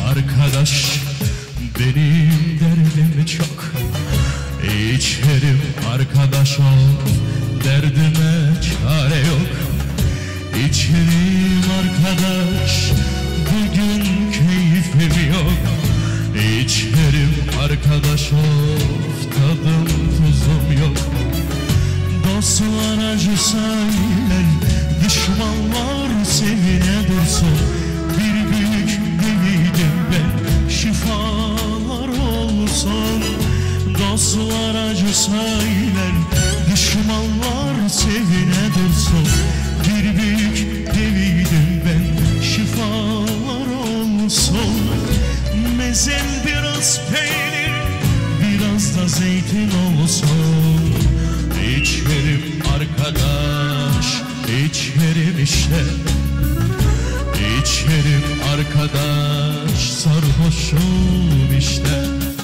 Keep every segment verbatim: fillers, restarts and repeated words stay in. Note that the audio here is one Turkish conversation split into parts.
arkadaş, benim derdim çok. İçerim arkadaş ol, derdime çare yok. İçerim arkadaş, bugün keyfim yok. İçerim arkadaş of, tadım tuzum yok. Dostlar acı söyler, düşmanlar sevine dursun. Bir büyük devidim ben, şifalar olsun. Dostlar acı söyler, düşmanlar sevine dursun. Bir büyük devidim ben, şifalar olsun. Mezel biraz peynir, biraz da zeytin olsun. İçerim arkadaş, içerim işte. İçerim arkadaş, sarhoşum işte.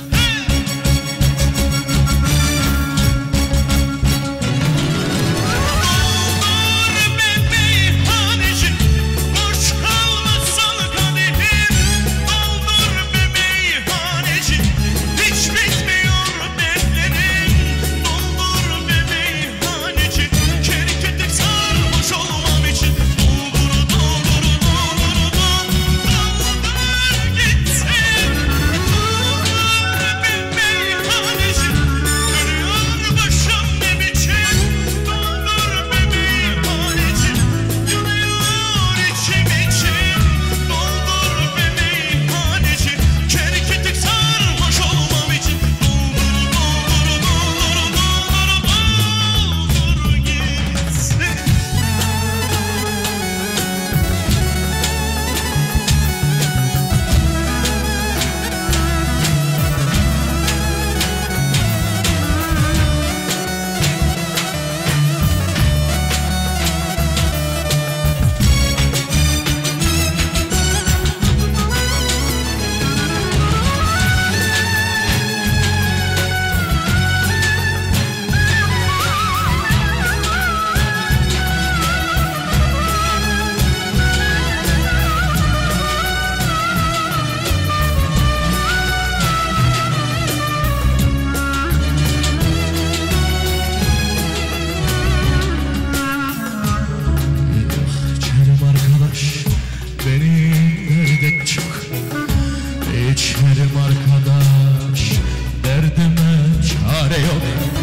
İçerim arkadaş, derdime çare yok.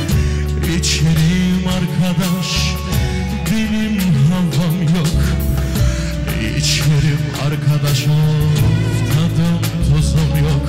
İçerim arkadaş, benim havam yok. İçerim arkadaş of, tadım tuzum yok.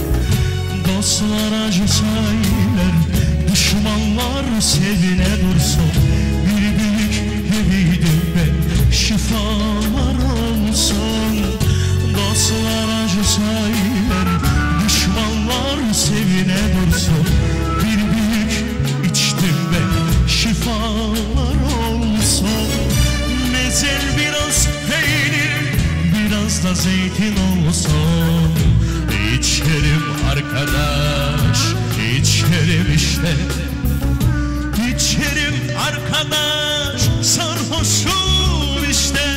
Dostlar acı söyler, düşmanlar sevine dursun. Bir büyük yevidim ben, şifalar olsun. Dostlar acı söyler, düşmanlar sevine dursun. Bir büyük içtim ben, şifalar olsun. Mezel biraz peynir, biraz da zeytin olsun. İçerim arkadaş, içerim işte. İçerim arkadaş, sarhoşum işte.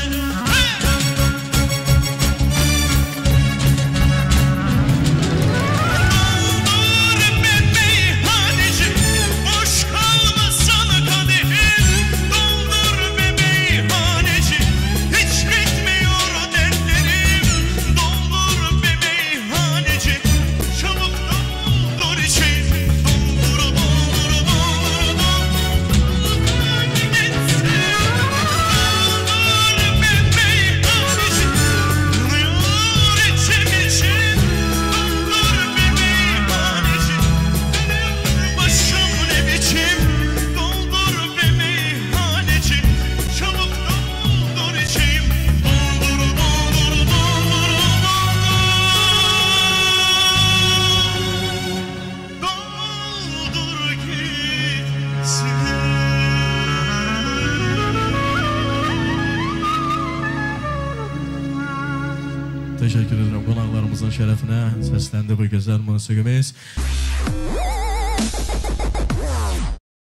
Teşekkür ederim qonaqlarımızın şərəfinə. Səsləndi bu gözəl musiqimiz.